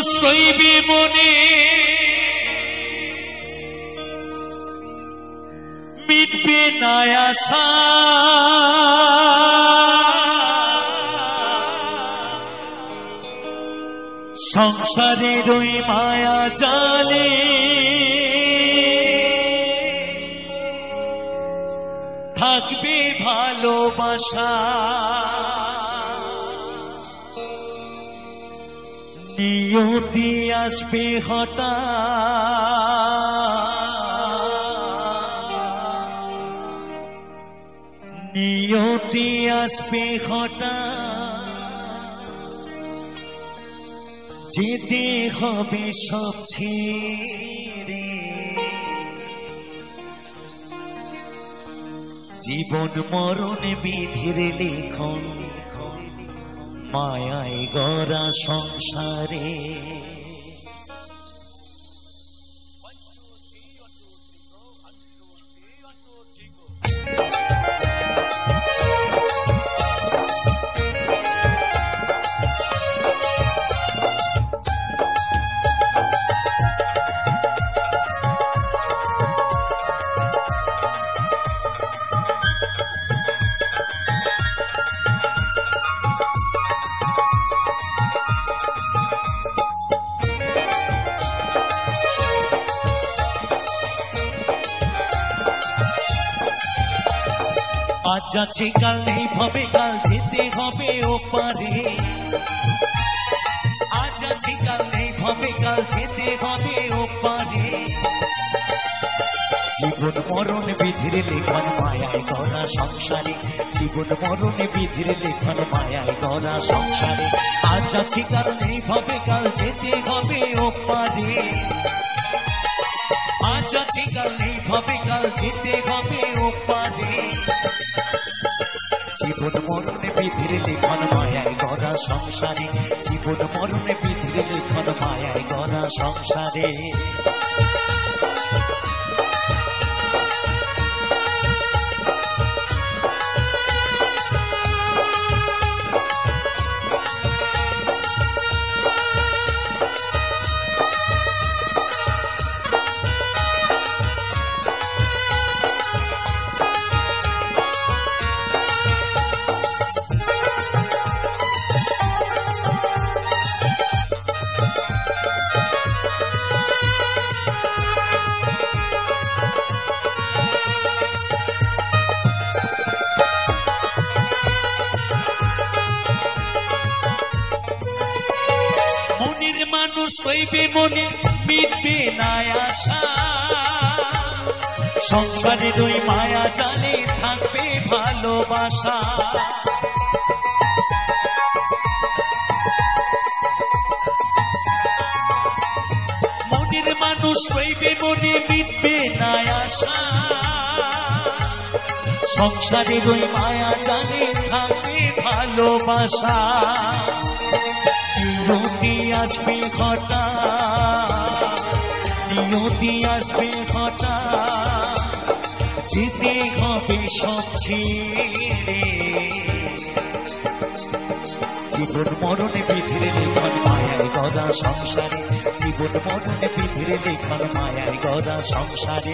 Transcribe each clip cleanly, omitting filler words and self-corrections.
মানুষ কইবে মনে মিটবে না আশা সংসারের ওই মায়া জালে থাকবে ভালোবাসা নিয়তি আসবে হঠাৎ নিয়তি আসবে হঠাৎ যেতে হবে সব ছেড়ে জীবন মরণ বিধির লেখন মায়ায় গড়া সংসারে আজ আছে কাল নেই ভাবে কাল যেতে হবে ওপারে আজ আছে কাল নেই ভাবে কাল যেতে হবে ওপারে জীবন মরণ বিধির লেখন মায়ায় গড়া সংসারে জীবন মরণ বিধির লেখন মায়ায় গড়া সংসারে আজ আছে কাল নেই ভাবে কাল যেতে হবে ওপারে আজ আছে কাল নেই ভাবে কাল যেতে হবে ওপারে জীবন মরণে বিধির লেখন মায়ায় গড়া সংসারে জীবন মরণে বিধির লেখন মায়ায় গড়া সংসারে মানুষ কইবে মনে মিটবে না আশা সংসারের ওই মায়া জালে থাকবে ভালোবাসা মনের মানুষ কইবে মনে মিটবে না আশা সংসারের ওই মায়া জালে থাকবে ভালোবাসা নিয়তি আসবে হঠাৎ নিয়তি আসবে হঠাৎ যেতে হবে সব ছেড়ে জীবন মরণে বিধির লেখন মায়ায় গড়া সংসারে জীবন মরণে বিধির লেখন মায়ায় গড়া সংসারে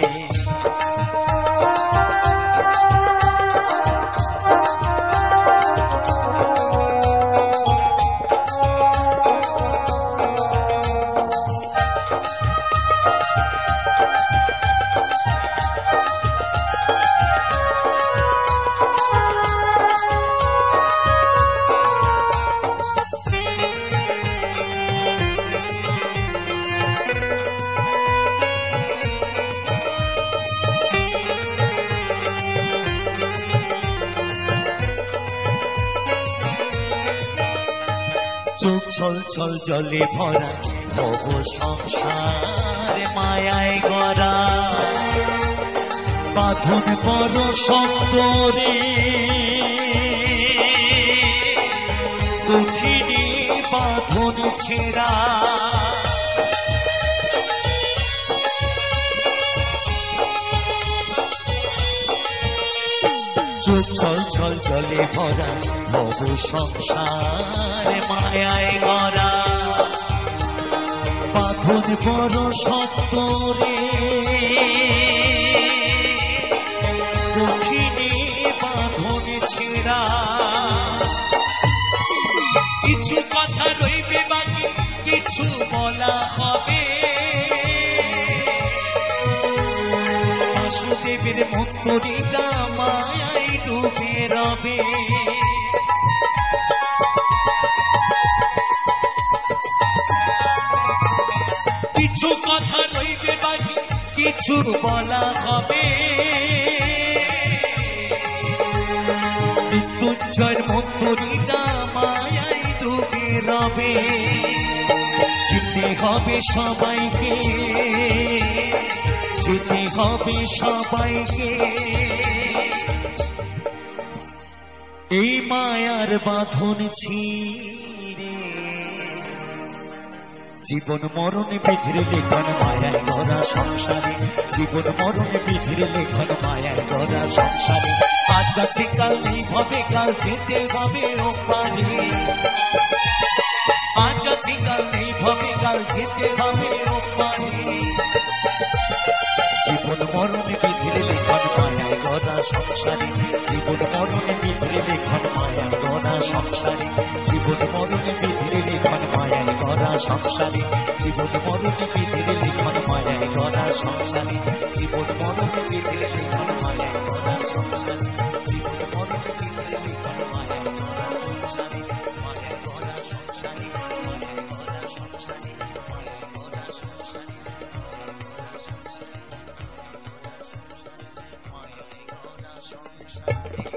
চোখ ছল ছল জলে ভরা ভব সংসার মায়ায় গড়া বাঁধন বড় শক্ত রে কঠিনে বাঁধন ছেঁড়া চোখ ছল ছল জলে ভরা ভব সংসার মায়ায় গড়া বাঁধন বড় সত্য রে, কঠিনে বাঁধন ছেঁড়া। কিছু কথা রইবে বাকি, কিছু বলা হবে। বাসুদেবের মন্তরীটা মায়ায় ডুবে রবে। কিছু কথা রইবে বাকি, কিছু বলা হবে। মৃত্যুঞ্জয়ের মন্তরীটা মায়ায় ডুবে রবে। যেতে হবে সবাইকে, যেতে হবে সবাইকে, এই মায়ার বাঁধন ছিঁড়ে। জীবন মরণ বিধির লেখন মায়ায় গড়া সংসারে, জীবন মরণ বিধির লেখন মায়ায় গড়া সংসারে। আজ আছে কাল নেই হবে, কাল যেতে হবে ওপারে। আজ আছে কাল নেই হবে, কাল যেতে হবে ওপারে। জীবন মরণ বিধির লেখন মায়ায় গড়া সংসারে, জীবন মরণ বিধির লেখন মায়ায় গড়া সংসারে। জীবন মরণ বিধির লেখন মায়ায় গড়া সংসারে, জীবন মরণ বিধির লেখন মায়ায় গড়া সংসারে। জীবন মরণ বিধির লেখন মায়ায় গড়া সংসারে, জীবন মরণ বিধির লেখন মায়ায় গড়া সংসারে। মায়ায় গড়া সংসারে, মায়ায় গড়া সংসারে, মায়ায় গড়া সংসারে, মায়ায় গড়া সংসারে।